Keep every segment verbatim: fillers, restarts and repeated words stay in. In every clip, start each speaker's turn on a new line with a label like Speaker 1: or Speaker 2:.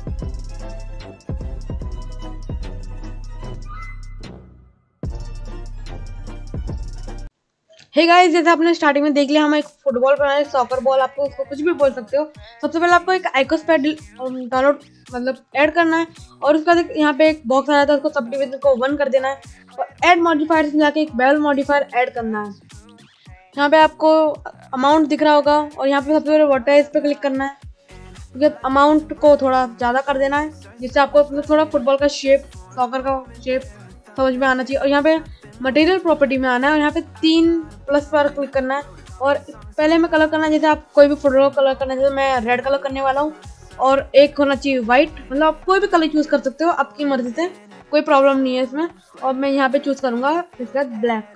Speaker 1: Hey guys, जैसे आपने starting में देख लिया, हम एक फुटबॉल बनाना है, सॉकर बॉल, आपको उसको कुछ भी बोल सकते हो। सबसे पहले आपको एक आइकोस्पैड डाउनलोड मतलब ऐड करना है, और उसके बाद यहाँ पे एक बॉक्स आ जाता है, उसको सब डिविजन को वन कर देना है, और ऐड मॉडिफायर में जाके एक बेवल मॉडिफायर ऐड करना है। यहाँ पे आपको अमाउंट दिख रहा होगा, और यहाँ पे सबसे पहले वर्टाइज पे क्लिक करना है, क्योंकि अमाउंट को थोड़ा ज़्यादा कर देना है, जिससे आपको थोड़ा फुटबॉल का शेप, सॉकर का शेप समझ में आना चाहिए। और यहाँ पे मटेरियल प्रॉपर्टी में आना है, और यहाँ पे तीन प्लस पर क्लिक करना है, और पहले में कलर करना है, जैसे आप कोई भी फुटबॉल कलर करना है, जैसे मैं रेड कलर करने वाला हूँ, और एक होना चाहिए वाइट, मतलब आप कोई भी कलर चूज कर सकते हो आपकी मर्जी से, कोई प्रॉब्लम नहीं है इसमें। और मैं यहाँ पे चूज करूंगा इसके बाद ब्लैक।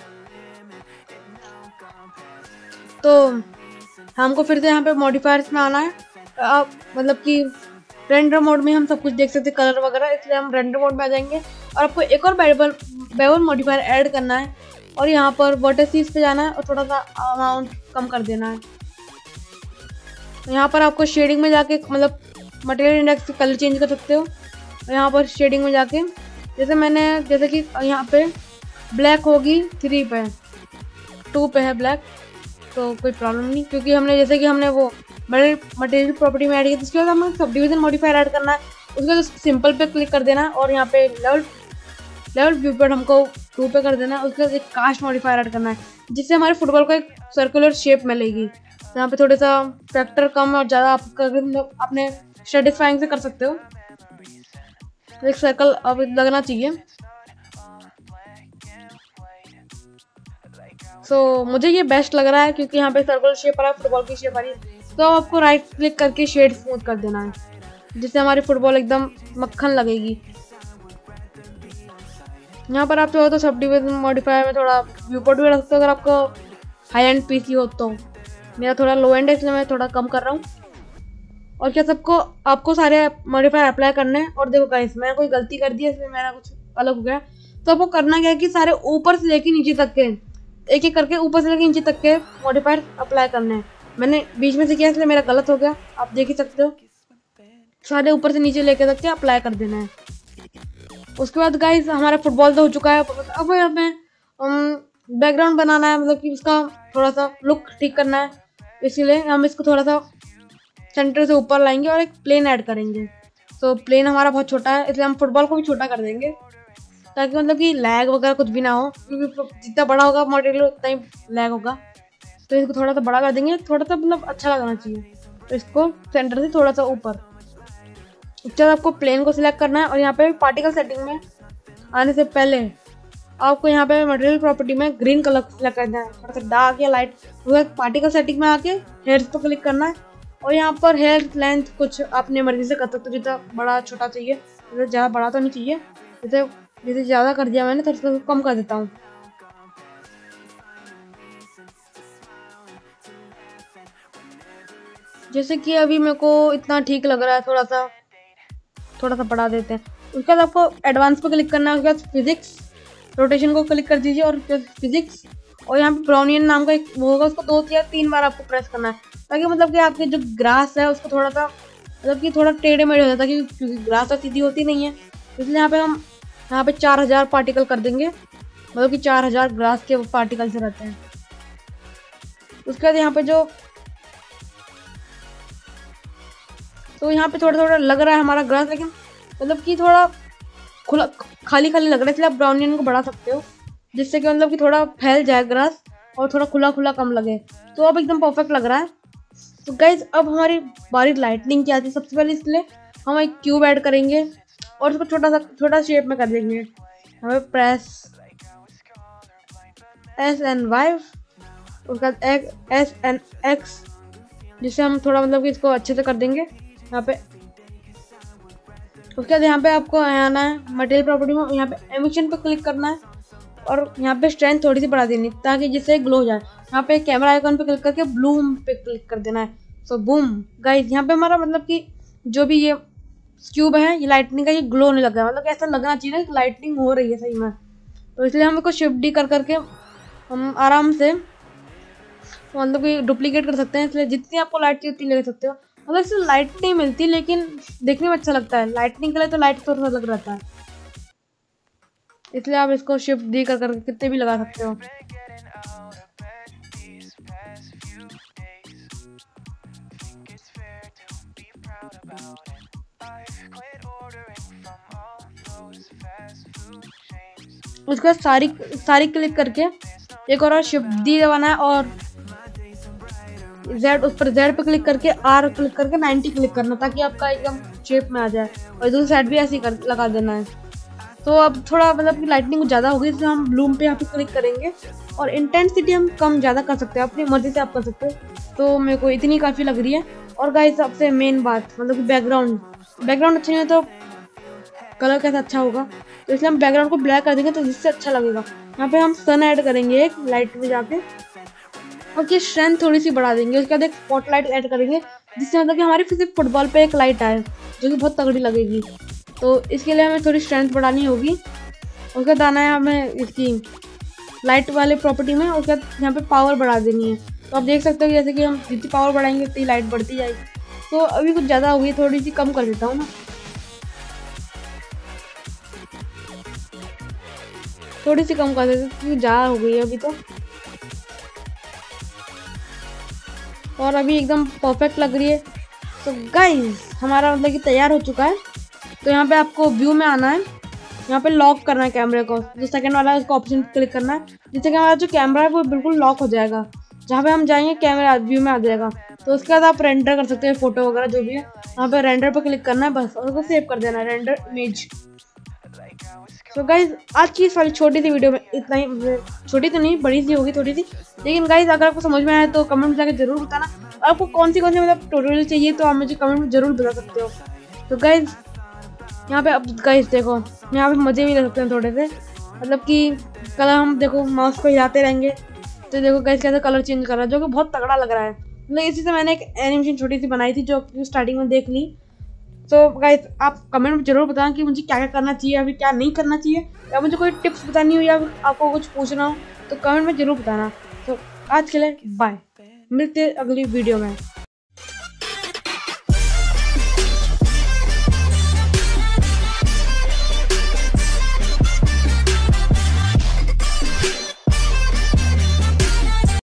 Speaker 1: तो हमको फिर से यहाँ पे मॉडिफायर्स में आना है, आप मतलब कि रेंडर मोड में हम सब कुछ देख सकते हैं कलर वगैरह, इसलिए हम रेंडर मोड में आ जाएंगे, और आपको एक और बेवल बेवल मॉडिफायर ऐड करना है, और यहाँ पर वर्टिसेस पे जाना है, और थोड़ा सा अमाउंट कम कर देना है। यहाँ पर आपको शेडिंग में जाके मतलब मटेरियल इंडेक्स कलर चेंज कर सकते हो, और यहाँ पर शेडिंग में जाके जैसे मैंने जैसे कि यहाँ पे ब्लैक होगी थ्री पे, टू पे है ब्लैक, तो कोई प्रॉब्लम नहीं, क्योंकि हमने जैसे कि हमने वो बड़े मटेरियल प्रॉपर्टी में ऐड किया, उसके बाद हमें सब डिवीजन मॉडिफायर ऐड करना है, उसके बाद सिंपल पे क्लिक कर देना है, और यहाँ पे लेवल लेवल व्यू पर हमको टू पे कर देना है, उसके बाद एक कास्ट मॉडिफायर ऐड करना है, जिससे हमारे फुटबॉल को एक सर्कुलर शेप मिलेगी। तो यहाँ पे थोड़ा सा फैक्टर कम और ज़्यादा आप अपने सेटिस्फाइंग से कर सकते हो। एक सर्कल अब लगना चाहिए। सो so, मुझे ये बेस्ट लग रहा है, क्योंकि यहाँ पे सर्कुलर शेप आ रहा है, फुटबॉल की शेप आ रही है। तो आपको राइट क्लिक करके शेड स्मूथ कर देना है, जिससे हमारी फुटबॉल एकदम मक्खन लगेगी। यहाँ पर आप चाहो तो सब डिवीजन मॉडिफायर में थोड़ा व्यू पोर्ट भी रख सकते हो, अगर आपको हाई एंड पीसी हो तो। मेरा थोड़ा लो एंड है, इसलिए मैं थोड़ा कम कर रहा हूँ। और क्या सबको आपको सारे मॉडिफायर अप्लाई करने हैं। और देखो गाइस, मैंने कोई गलती कर दी है, इसलिए मेरा कुछ अलग हो गया। तो आपको करना क्या है कि सारे ऊपर से लेके नीचे तक के, एक एक करके ऊपर से लेके नीचे तक के मॉडिफायर अप्लाई करने हैं। मैंने बीच में से किया, इसलिए मेरा गलत हो गया, आप देख ही सकते हो। सारे ऊपर से नीचे लेके तक के अप्लाई कर देना है। उसके बाद गाइस हमारा फुटबॉल तो हो चुका है। अब हमें बैकग्राउंड बनाना है, मतलब कि उसका थोड़ा सा लुक ठीक करना है, इसीलिए हम इसको थोड़ा सा सेंटर से ऊपर लाएंगे और एक प्लेन ऐड करेंगे। तो प्लेन हमारा बहुत छोटा है, इसलिए हम फुटबॉल को भी छोटा कर देंगे, ताकि मतलब कि लैग वगैरह कुछ भी ना हो, क्योंकि जितना बड़ा होगा मटेरियल उतना ही लैग होगा। तो इसको थोड़ा सा बड़ा कर देंगे, थोड़ा सा मतलब अच्छा लगना चाहिए। तो इसको सेंटर से थोड़ा सा ऊपर। उसके आपको प्लेन को सिलेक्ट करना है, और यहाँ पे पार्टिकल सेटिंग में आने से पहले आपको यहाँ पे मटेरियल प्रॉपर्टी में ग्रीन कलर सिलेक्ट करना है, थोड़ा सा डार्क या लाइट। उसके बाद पार्टिकल सेटिंग में आके हेयर्स पर क्लिक करना है, और यहाँ पर हेयर लेंथ कुछ अपनी मर्जी से कर सकते हो, जितना बड़ा छोटा चाहिए, जैसे ज़्यादा बड़ा तो नहीं चाहिए, जैसे जैसे ज़्यादा कर दिया मैंने, थोड़ा सा कम कर देता हूँ। जैसे कि अभी मेरे को इतना ठीक लग रहा है, थोड़ा सा थोड़ा सा बढ़ा देते हैं। उसके बाद आपको एडवांस पे क्लिक करना है, उसके बाद फिजिक्स रोटेशन को क्लिक कर दीजिए, और फिजिक्स, और यहाँ पे ब्राउनियन नाम का एक वो होगा, उसको दो या तीन बार आपको प्रेस करना है, ताकि मतलब कि आपके जो ग्रास है उसको थोड़ा सा मतलब कि थोड़ा टेढ़े मेढ़े हो जाता है, क्योंकि ग्रास तो सीधी होती नहीं है। इसलिए यहाँ पे हम यहाँ पे चार हजार पार्टिकल कर देंगे, मतलब कि चार हजार ग्रास के पार्टिकल से रहते हैं। उसके बाद यहाँ पे जो तो यहाँ पे थोड़ा थोड़ा लग रहा है हमारा ग्रास, लेकिन मतलब कि थोड़ा खुला खाली खाली लग रहा है, इसलिए आप ब्राउनियन को बढ़ा सकते हो, जिससे कि मतलब कि थोड़ा फैल जाए ग्रास, और थोड़ा खुला खुला कम लगे। तो अब एकदम परफेक्ट लग रहा है। तो गाइज अब हमारी बारी लाइटनिंग की आती है। सबसे पहले इसलिए हम एक क्यूब ऐड करेंगे, और उसको छोटा सा छोटा शेप में कर देंगे। हमें प्रेस एस एन वाई, उसके बाद एस एन एक्स, जिससे हम थोड़ा मतलब कि इसको अच्छे से कर देंगे यहाँ पे। उसके बाद यहाँ पे आपको आना है मटेरियल प्रॉपर्टी में, यहाँ पे एमिशन पे क्लिक करना है, और यहाँ पे स्ट्रेंथ थोड़ी सी बढ़ा देनी, ताकि जिससे ग्लो हो जाए। यहाँ पे कैमरा आइकन पे क्लिक करके ब्लूम पे क्लिक कर देना है। सो बूम गाइस, यहाँ पे हमारा मतलब कि जो भी ये क्यूब है, ये लाइटनिंग का ये ग्लो होने लगा है, मतलब ऐसा लगना चाहिए ना कि लाइटनिंग हो रही है सही में। तो इसलिए हम इसको शिफ्ट डी कर करके हम आराम से मतलब कि डुप्लीकेट कर सकते हैं। इसलिए जितनी आपको लाइट चाहिए उतनी ले सकते हो। मतलब इससे लाइट नहीं मिलती लेकिन देखने में अच्छा लगता है। लाइटनिंग के लिए तो लाइट सोर्स अलग रहता है, इसलिए आप इसको शिफ्ट डी कर करके कितने भी लगा सकते हो। उसके बाद सारी सारी क्लिक करके एक और शिफ्ट डी दबाना है और जेड उस पर जेड पे क्लिक करके आर क्लिक करके नाइन्टी क्लिक करना ताकि आपका एकदम शेप में आ जाए। और दूसरी साइड भी ऐसे ही कर लगा देना है। तो अब थोड़ा मतलब कि लाइटनिंग ज़्यादा होगी इसलिए हम ब्लूम पे यहाँ पे क्लिक करेंगे और इंटेंसिटी हम कम ज़्यादा कर सकते हैं, अपनी मर्जी से आप कर सकते हो। तो मेरे को इतनी काफ़ी लग रही है। और गाइस सबसे मेन बात मतलब कि बैकग्राउंड बैकग्राउंड अच्छा नहीं है तो कलर कैसा अच्छा होगा, तो इसलिए हम बैकग्राउंड को ब्लैक कर देंगे तो जिससे अच्छा लगेगा। यहाँ पे हम सन ऐड करेंगे एक लाइट में जाके और उसकी स्ट्रेंथ थोड़ी सी बढ़ा देंगे। उसके बाद एक स्पॉटलाइट ऐड करेंगे जिससे मतलब कि हमारे सिर्फ फुटबॉल पे एक लाइट आए जो कि बहुत तगड़ी लगेगी। तो इसके लिए हमें थोड़ी स्ट्रेंथ बढ़ानी होगी। उसके बाद आना है हमें इसकी लाइट वाले प्रॉपर्टी में, उसके बाद यहाँ पे पावर बढ़ा देनी है। तो आप देख सकते हो कि जैसे कि हम जितनी पावर बढ़ाएंगे उतनी लाइट बढ़ती जाएगी। तो अभी कुछ ज़्यादा हो गई, थोड़ी सी कम कर देता हूँ ना, थोड़ी सी कम कर देते क्योंकि ज़्यादा हो गई है अभी तो। और अभी एकदम परफेक्ट लग रही है। तो गाइस हमारा मतलब कि तैयार हो चुका है। तो यहाँ पे आपको व्यू में आना है, यहाँ पे लॉक करना है कैमरे को, जो सेकंड वाला है उसको ऑप्शन क्लिक करना है जिससे कि हमारा जो कैमरा है वो बिल्कुल लॉक हो जाएगा। जहाँ पे हम जाएंगे कैमरा व्यू में आ जाएगा। तो उसके बाद आप रेंडर कर सकते हैं फोटो वगैरह जो भी है, यहाँ पे रेंडर पर क्लिक करना है बस और उसको सेव कर देना है रेंडर इमेज। तो गाइज आज की इस वाली छोटी सी वीडियो में इतना ही, छोटी तो नहीं बड़ी सी होगी थोड़ी सी, लेकिन गाइज अगर आपको समझ में आया तो कमेंट में जाकर जरूर बताना। आपको कौन सी कौन सी मतलब ट्यूटोरियल चाहिए तो आप मुझे कमेंट में जरूर बता सकते हो। तो गाइज यहाँ पे अब गाइस देखो यहाँ पे मजे भी ले सकते हैं थोड़े से, मतलब कि कलर हम देखो माउस को हिलाते रहेंगे तो देखो गाइस कैसे कलर चेंज कर रहा है जो कि बहुत तगड़ा लग रहा है। मतलब इसी से मैंने एक एनिमेशन छोटी सी बनाई थी जो स्टार्टिंग में देख ली। तो गाइस आप कमेंट में जरूर बताएं कि मुझे क्या क्या करना चाहिए अभी क्या नहीं करना चाहिए, या मुझे कोई टिप्स बतानी हो या आपको कुछ पूछना हो तो कमेंट में जरूर बताना। तो आज के लिए बाय, मिलते हैं अगली वीडियो में।